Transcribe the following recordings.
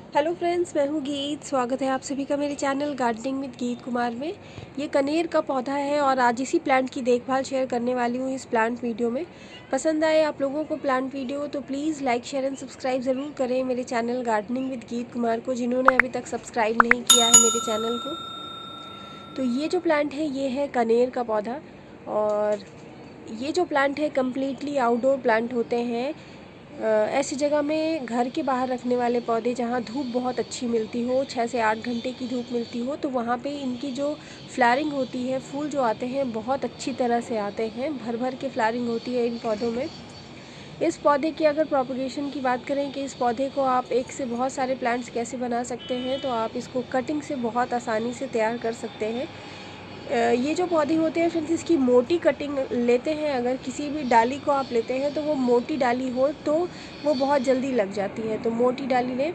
Hello friends, मैं हूँ गीत। स्वागत है आप सभी का मेरे चैनल गार्डनिंग विद गीत कुमार में। ये कनेर का पौधा है और आज इसी प्लांट की देखभाल शेयर करने वाली हूँ इस प्लांट वीडियो में। पसंद आए आप लोगों को प्लांट वीडियो तो please like share and subscribe ज़रूर करें मेरे चैनल गार्डनिंग विद गीत कुमार को, जिन्होंने अभी तक सब्सक्राइब नहीं किया है मेरे चैनल को। तो ये जो प्लांट है ये है कनेर का पौधा। और ये जो प्लांट है कम्प्लीटली आउटडोर प्लांट होते हैं। ऐसी जगह में घर के बाहर रखने वाले पौधे जहाँ धूप बहुत अच्छी मिलती हो, 6 से 8 घंटे की धूप मिलती हो, तो वहाँ पे इनकी जो फ्लावरिंग होती है, फूल जो आते हैं बहुत अच्छी तरह से आते हैं। भर भर के फ्लावरिंग होती है इन पौधों में। इस पौधे की अगर प्रोपगेशन की बात करें कि इस पौधे को आप एक से बहुत सारे प्लांट्स कैसे बना सकते हैं, तो आप इसको कटिंग से बहुत आसानी से तैयार कर सकते हैं। ये जो पौधे होते हैं फ्रेंड्स, इसकी मोटी कटिंग लेते हैं। अगर किसी भी डाली को आप लेते हैं तो वो मोटी डाली हो तो वो बहुत जल्दी लग जाती है, तो मोटी डाली लें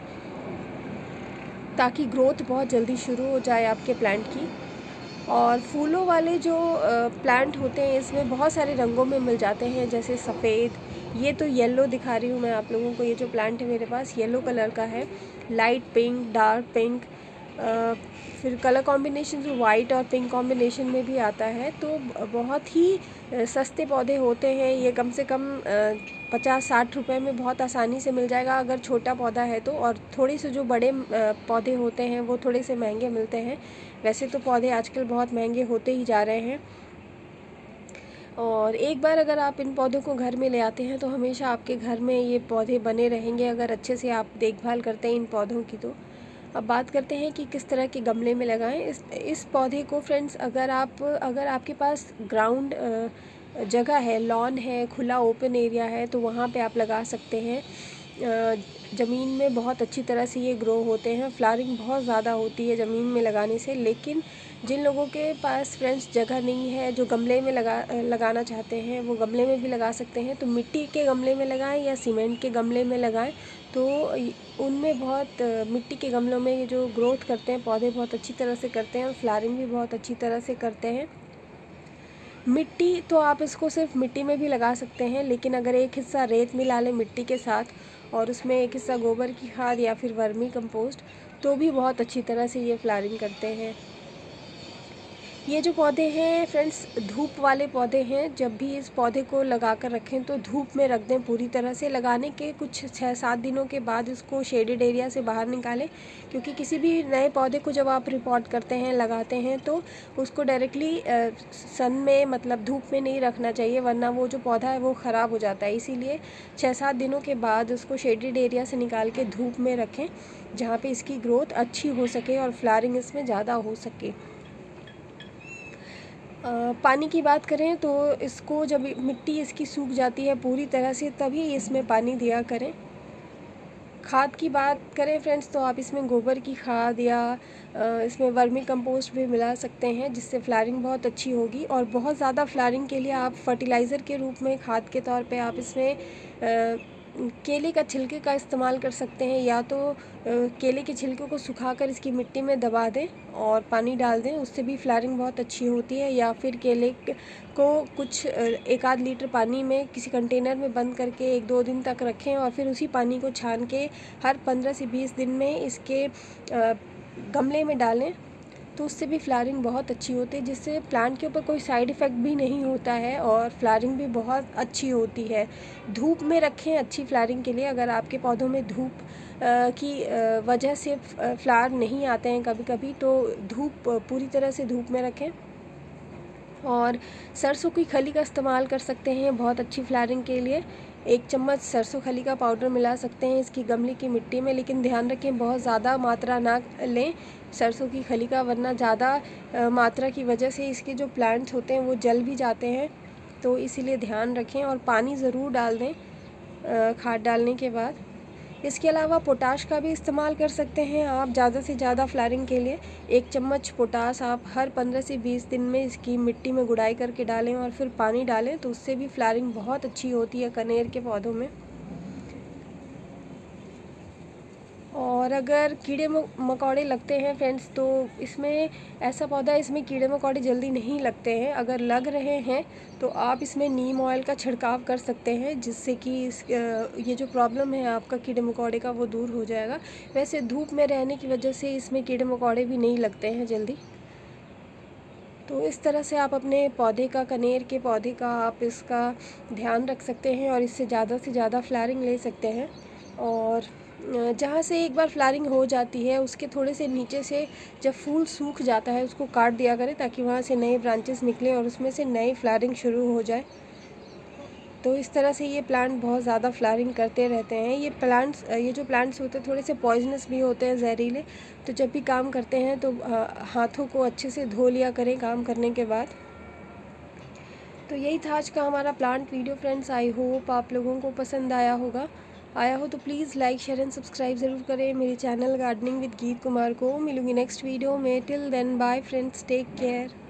ताकि ग्रोथ बहुत जल्दी शुरू हो जाए आपके प्लांट की। और फूलों वाले जो प्लांट होते हैं इसमें बहुत सारे रंगों में मिल जाते हैं, जैसे सफ़ेद, ये तो येलो दिखा रही हूँ मैं आप लोगों को। ये जो प्लांट है मेरे पास येलो कलर का है, लाइट पिंक, डार्क पिंक, फिर कलर कॉम्बिनेशन जो वाइट और पिंक कॉम्बिनेशन में भी आता है। तो बहुत ही सस्ते पौधे होते हैं ये, कम से कम 50-60 रुपए में बहुत आसानी से मिल जाएगा अगर छोटा पौधा है तो। और थोड़े से जो बड़े पौधे होते हैं वो थोड़े से महंगे मिलते हैं। वैसे तो पौधे आजकल बहुत महंगे होते ही जा रहे हैं। और एक बार अगर आप इन पौधों को घर में ले आते हैं तो हमेशा आपके घर में ये पौधे बने रहेंगे अगर अच्छे से आप देखभाल करते हैं इन पौधों की। तो अब बात करते हैं कि किस तरह के गमले में लगाएं इस पौधे को। फ्रेंड्स, अगर आपके पास ग्राउंड जगह है, लॉन है, खुला ओपन एरिया है, तो वहाँ पे आप लगा सकते हैं। ज़मीन में बहुत अच्छी तरह से ये ग्रो होते हैं। फ्लावरिंग बहुत ज़्यादा होती है ज़मीन में लगाने से। लेकिन जिन लोगों के पास फ्रेंड्स जगह नहीं है, जो गमले में लगाना चाहते हैं, वो गमले में भी लगा सकते हैं। तो मिट्टी के गमले में लगाएं या सीमेंट के गमले में लगाएं, तो उनमें बहुत मिट्टी के गमलों में ये जो ग्रोथ करते हैं पौधे बहुत अच्छी तरह से करते हैं और फ्लावरिंग भी बहुत अच्छी तरह से करते हैं। मिट्टी तो आप इसको सिर्फ मिट्टी में भी लगा सकते हैं, लेकिन अगर एक हिस्सा रेत मिला लें मिट्टी के साथ और उसमें एक हिस्सा गोबर की खाद या फिर वर्मी कंपोस्ट, तो भी बहुत अच्छी तरह से ये फ्लावरिंग करते हैं। ये जो पौधे हैं फ्रेंड्स धूप वाले पौधे हैं। जब भी इस पौधे को लगा कर रखें तो धूप में रख दें पूरी तरह से। लगाने के कुछ 6-7 दिनों के बाद इसको शेडेड एरिया से बाहर निकालें, क्योंकि किसी भी नए पौधे को जब आप रिपोर्ट करते हैं, लगाते हैं, तो उसको डायरेक्टली सन में, मतलब धूप में नहीं रखना चाहिए, वरना वो जो पौधा है वो ख़राब हो जाता है। इसीलिए 6-7 दिनों के बाद उसको शेडेड एरिया से निकाल के धूप में रखें, जहाँ पे इसकी ग्रोथ अच्छी हो सके और फ्लावरिंग इसमें ज़्यादा हो सके। पानी की बात करें तो इसको जब मिट्टी इसकी सूख जाती है पूरी तरह से तभी इसमें पानी दिया करें। खाद की बात करें फ्रेंड्स तो आप इसमें गोबर की खाद या इसमें वर्मी कंपोस्ट भी मिला सकते हैं, जिससे फ्लावरिंग बहुत अच्छी होगी। और बहुत ज़्यादा फ्लावरिंग के लिए आप फर्टिलाइज़र के रूप में खाद के तौर पे आप इसमें केले का छिलके का इस्तेमाल कर सकते हैं। या तो केले के छिलके को सुखाकर इसकी मिट्टी में दबा दें और पानी डाल दें, उससे भी फ्लावरिंग बहुत अच्छी होती है। या फिर केले को कुछ 1-8 लीटर पानी में किसी कंटेनर में बंद करके 1-2 दिन तक रखें और फिर उसी पानी को छान के हर 15 से 20 दिन में इसके गमले में डालें, तो उससे भी फ्लावरिंग बहुत अच्छी होती है, जिससे प्लांट के ऊपर कोई साइड इफ़ेक्ट भी नहीं होता है और फ्लावरिंग भी बहुत अच्छी होती है। धूप में रखें अच्छी फ्लावरिंग के लिए। अगर आपके पौधों में धूप की वजह से फ्लावर नहीं आते हैं कभी कभी, तो धूप पूरी तरह से धूप में रखें। और सरसों की खली का इस्तेमाल कर सकते हैं बहुत अच्छी फ्लावरिंग के लिए। 1 चम्मच सरसों खली का पाउडर मिला सकते हैं इसकी गमले की मिट्टी में, लेकिन ध्यान रखें बहुत ज़्यादा मात्रा ना लें सरसों की खली का, वरना ज़्यादा मात्रा की वजह से इसके जो प्लांट्स होते हैं वो जल भी जाते हैं। तो इसीलिए ध्यान रखें और पानी ज़रूर डाल दें खाद डालने के बाद। इसके अलावा पोटाश का भी इस्तेमाल कर सकते हैं आप ज़्यादा से ज़्यादा फ्लावरिंग के लिए। 1 चम्मच पोटाश आप हर 15 से 20 दिन में इसकी मिट्टी में गुड़ाई करके डालें और फिर पानी डालें, तो उससे भी फ्लावरिंग बहुत अच्छी होती है कनेर के पौधों में। और और अगर कीड़े मकोड़े लगते हैं फ्रेंड्स तो इसमें ऐसा पौधा है, इसमें कीड़े मकोड़े जल्दी नहीं लगते हैं। अगर लग रहे हैं तो आप इसमें नीम ऑयल का छिड़काव कर सकते हैं, जिससे कि ये जो प्रॉब्लम है आपका कीड़े मकोड़े का वो दूर हो जाएगा। वैसे धूप में रहने की वजह से इसमें कीड़े मकोड़े भी नहीं लगते हैं जल्दी। तो इस तरह से आप अपने पौधे का, कनेर के पौधे का आप इसका ध्यान रख सकते हैं और इससे ज़्यादा से ज़्यादा फ्लावरिंग ले सकते हैं। और जहाँ से एक बार फ्लावरिंग हो जाती है उसके थोड़े से नीचे से जब फूल सूख जाता है उसको काट दिया करें, ताकि वहाँ से नए ब्रांचेस निकलें और उसमें से नई फ्लावरिंग शुरू हो जाए। तो इस तरह से ये प्लांट बहुत ज़्यादा फ्लावरिंग करते रहते हैं। ये जो प्लांट्स होते हैं थोड़े से पॉइजनस भी होते हैं, जहरीले। तो जब भी काम करते हैं तो हाथों को अच्छे से धो लिया करें काम करने के बाद। तो यही था आज का हमारा plant video friends. I hope आप लोगों को पसंद आया हो तो please like, share and subscribe ज़रूर करें मेरे चैनल गार्डनिंग विद गीत कुमार को। मिलूंगी नेक्स्ट वीडियो में। Till then bye friends, take care.